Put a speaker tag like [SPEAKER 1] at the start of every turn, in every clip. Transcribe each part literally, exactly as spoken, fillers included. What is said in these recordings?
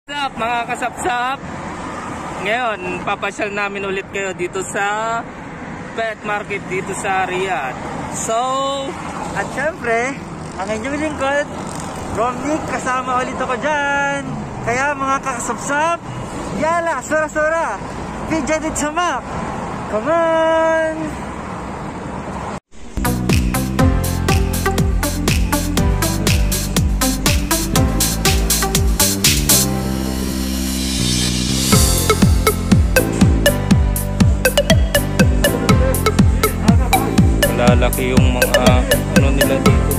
[SPEAKER 1] What's up mga kasapsap? Ngayon, papasyal namin ulit kayo dito sa pet market dito sa Riyadh. So,
[SPEAKER 2] at syempre, ang inyong lingkod, Romnick, kasama ulit ako dyan. Kaya mga kasapsap, yala, sura-sura, pidya dit sa map. Come on!
[SPEAKER 1] Lalaki yung mga ano nila dito.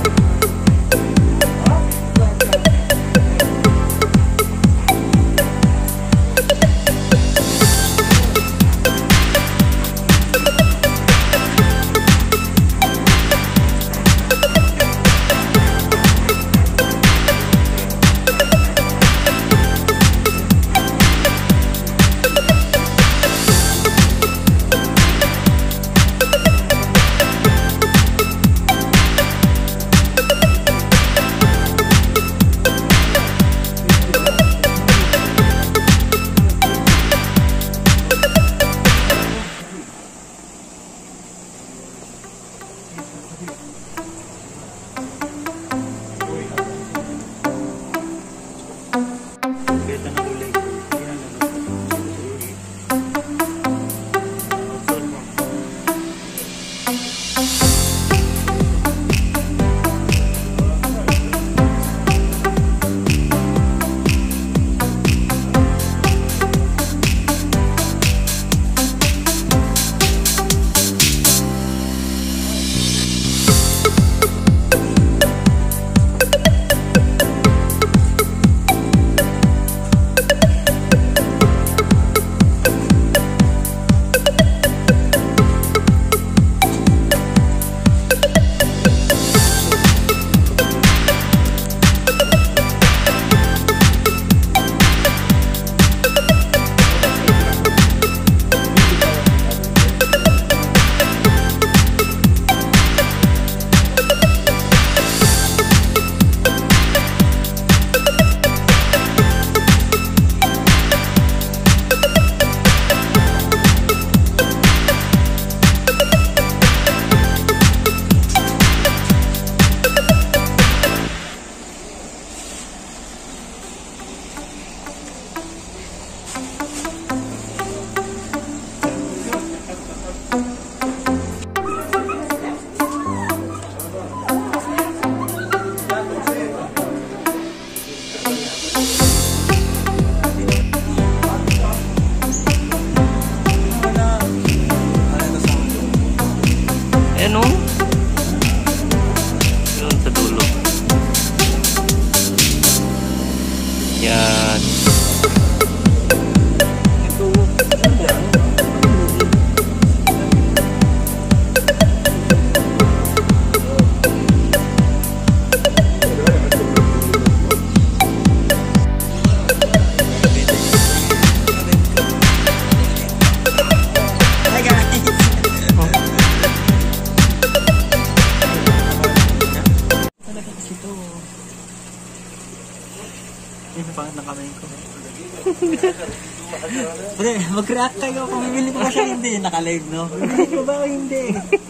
[SPEAKER 2] Mag-react kayo kung bibili ko ba siya hindi. Naka-live, no? Bibili ko ba o hindi?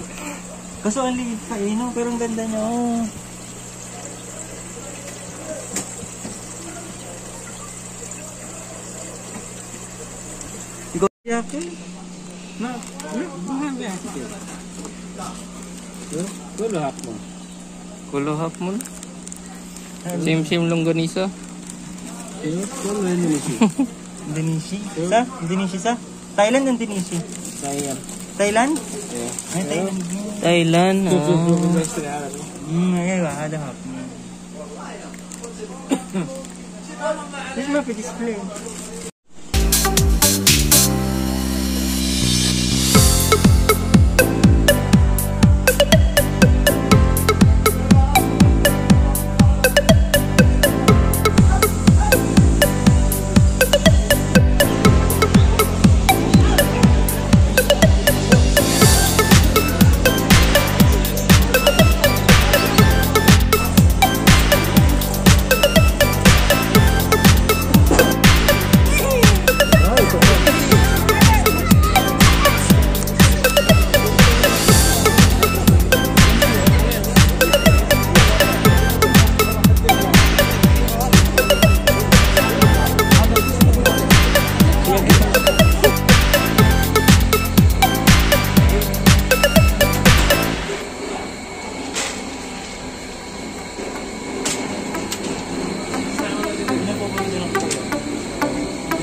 [SPEAKER 2] Kaso ang liit pa eh, no? Pero ang ganda niya, oh. Ikaw yakin? Na, na, mahal yakin.
[SPEAKER 1] Kuluhap mo. Kuluhap mo? Sim-sim longganisa?
[SPEAKER 2] Kuluhap Indonesia. Indonesia? Sa? Indonesia sa? Thailand o Indonesia?
[SPEAKER 1] Thailand.
[SPEAKER 2] Thailand?
[SPEAKER 1] Yeah.
[SPEAKER 2] Ay, Thailand.
[SPEAKER 1] Thailand, oh.
[SPEAKER 2] Hmm, ayaw, ada hap. This is my display.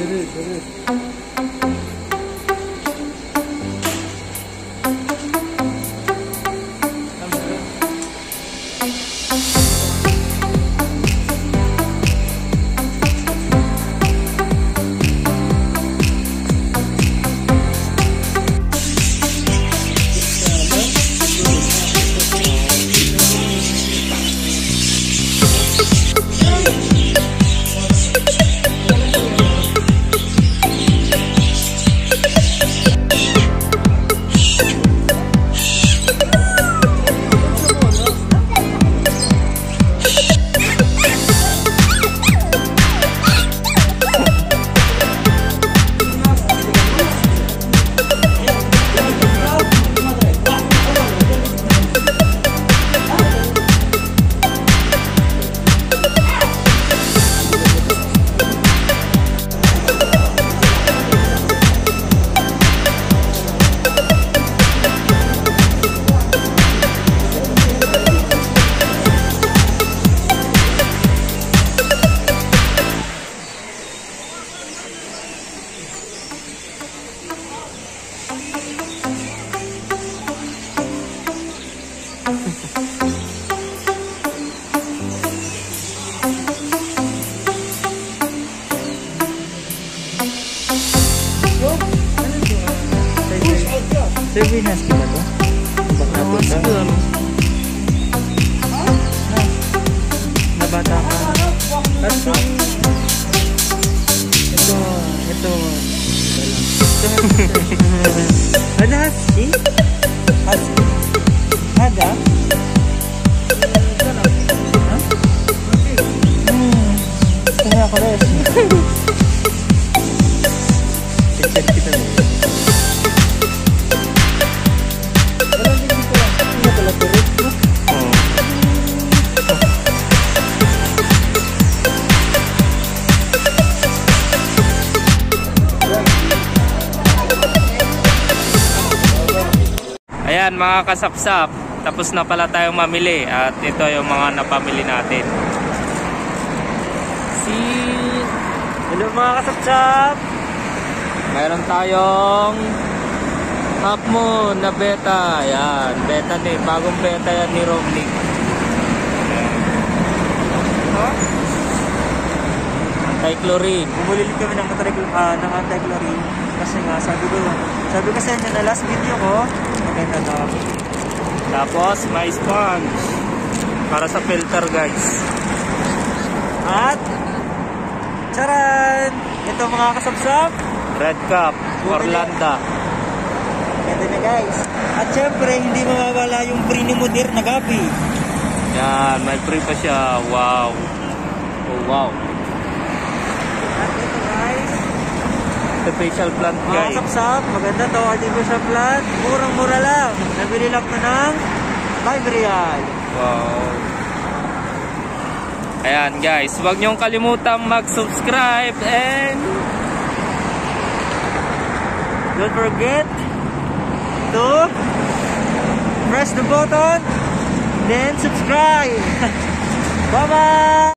[SPEAKER 2] Servinas kita to? Baka
[SPEAKER 1] Oh,
[SPEAKER 2] to sa
[SPEAKER 1] siguro.
[SPEAKER 2] nabata ka. Kasi ito, ito. Ada husky? Husky? Ada? Hah? Hmm. Kaya ako rin. Check kita rin.
[SPEAKER 1] Ayan mga kasapsap, tapos na pala tayong mamili at ito yung mga napamili natin. Si
[SPEAKER 2] Hello mga kasapsap!
[SPEAKER 1] mayroon tayong half moon na beta. Ayan, beta din, bagong beta yan ni Romnick. Anti-chlorine.
[SPEAKER 2] Bumuli kami ng, uh, ng anti-chlorine kasi nga sabi ko, sabi ko sa inyo na last video ko, maganda to.
[SPEAKER 1] Tapos may sponge para sa filter guys.
[SPEAKER 2] At charan! Ito mga kasapsap,
[SPEAKER 1] Red Cup, Orlanda.
[SPEAKER 2] ganda na guys. At syempre, hindi mawawala yung pre-moder na gabi.
[SPEAKER 1] Yan, may free pa siya. Wow. Oh wow.
[SPEAKER 2] At ito guys,
[SPEAKER 1] Artificial plant
[SPEAKER 2] mga
[SPEAKER 1] guys.
[SPEAKER 2] kasapsap, maganda to, artificial plant, murang-mura lang. Nabili lang ko ng five real.
[SPEAKER 1] Wow. Ayan guys, huwag niyong kalimutang mag-subscribe and
[SPEAKER 2] Don't forget to press the button, then subscribe. Bye-bye!